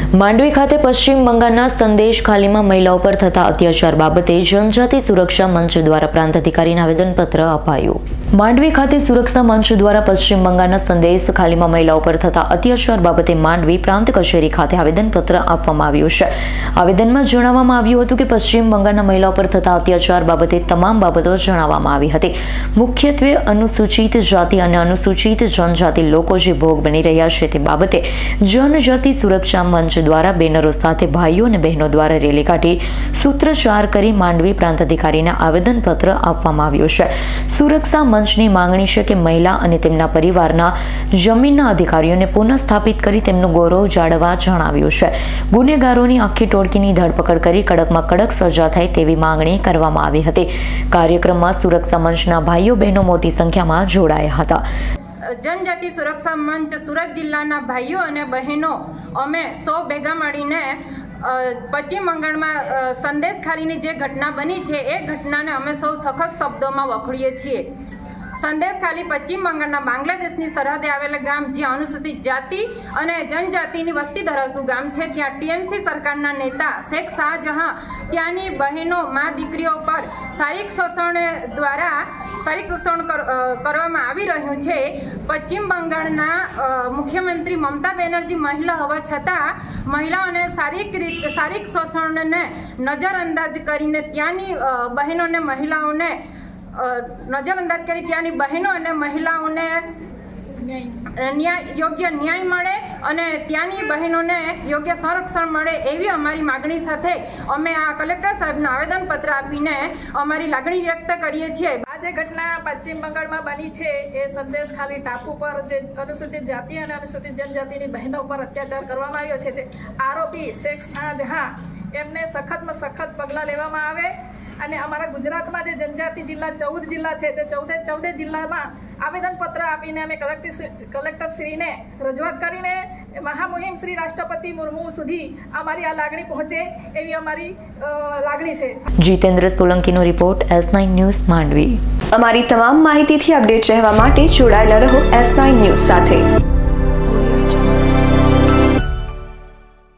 માંડવી ખાતે પશ્ચિમ બંગાળના સંદેશ ખાલીમાં મહિલાઓ પર થતા અત્યાચાર બાબતે જનજાતિ સુરક્ષા મંચ દ્વારા પ્રાંત અધિકારીને આવેદનપત્ર અપાયું। માંડવી ખાતે સુરક્ષા મંચ દ્વારા પશ્ચિમ બંગાળના સંદેશ ખાલીમાં મહિલાઓ પર થતા અત્યાચાર બાબતે માંડવી પ્રાંત કચેરી ખાતે આવેદનપત્ર આપવામાં આવ્યું છે। આવેદનમાં જણાવવામાં આવ્યું હતું કે પશ્ચિમ બંગાળના મહિલાઓ પર થતા અત્યાચાર બાબતે તમામ બાબતો જણાવવામાં આવી હતી। મુખ્યત્વે અનુસૂચિત જાતિ અને અનુસૂચિત જનજાતિ લોકો જે ભોગ બની રહ્યા છે તે બાબતે જનજાતિ સુરક્ષા મંચ દ્વારા બેનરો સાથે ભાઈઓ અને બહેનો દ્વારા રેલી કાઢી સૂત્રોચ્ચાર કરી માંડવી પ્રાંત અધિકારીને આવેદનપત્ર આપવામાં આવ્યું છે। સુરક્ષા મંચની માંગણી છે કે મહિલા અને તેમના પરિવારના જમીનના અધિકારીઓને પુનઃસ્થાપિત કરી તેમનું ગૌરવ જાળવવા જણાવ્યું છે। ગુનેગારોની આખી ટોળકીની ધરપકડ કરી કડકમાં કડક સજા થાય તેવી માંગણી કરવામાં આવી હતી। કાર્યક્રમમાં સુરક્ષા મંચના ભાઈઓ બહેનો મોટી સંખ્યામાં જોડાયા હતા। जनजाति सुरक्षा मंच सूरत जिल्लाना भाईओ अने बहनों अमे सौ भेगा मळीने पश्चिम बंगाल में संदेश खाली जे घटना बनी है ए घटना ने अमे सौ सखत शब्दों में वखोड़ीए छीए। संदेश खाली पश्चिम बंगाल बांग्लादेश की सरहदे आवेला गाम ज्यां अनुसूचित जाति और जनजाति वस्ती धरावतुं गाम है। त्यां टीएमसी सरकारना नेता शेख शाहजहां त्यानी बहनों माँ दीकरीओ पर शारीरिक शोषण द्वारा शारीरिक शोषण करवामां आवी रह्युं छे। पश्चिम बंगाळना मुख्यमंत्री ममता बेनर्जी महिला होवा छतां महिलाओने शारीरिक शोषणने नजरअंदाज करीने त्यानी बहनोने महिलाओने नजरअंदाज करी त्यानी बहनों और महिलाओं ने योग्य न्याय मळे अने त्यानी बहनों ने योग्य संरक्षण मळे एवी अमारी मागणी साथे अमे आ कलेक्टर साहेबने आवेदनपत्र आपीने अमारी लागणी व्यक्त करीए छीए। आ जे घटना पश्चिम बंगाल में बनी है ए संदेश खाली टापू पर जे अनुसूचित जाति और अनुसूचित जनजाति बहनों पर अत्याचार करवामां आव्यो छे। आरोपी शेख शाहजहां एमने सखत में सखत पगला लेवामां आवे અને અમારા ગુજરાતમાં જે જનજાતિ જિલ્લા 14 જિલ્લા છે તે 14 જિલ્લામાં આવેદનપત્ર આપીને અમે કલેક્ટરશ્રીને રજૂઆત કરીને મહામહિમ શ્રી રાષ્ટ્રપતિ મુર્મુ સુધી અમારી આ લાગણી પહોંચે એવી અમારી લાગણી છે। જીતેન્દ્ર સોલંકીનો રિપોર્ટ S9 ન્યૂઝ માંડવી। અમારી તમામ માહિતીથી અપડેટ રહેવા માટે જોડાયેલા રહો S9 ન્યૂઝ સાથે।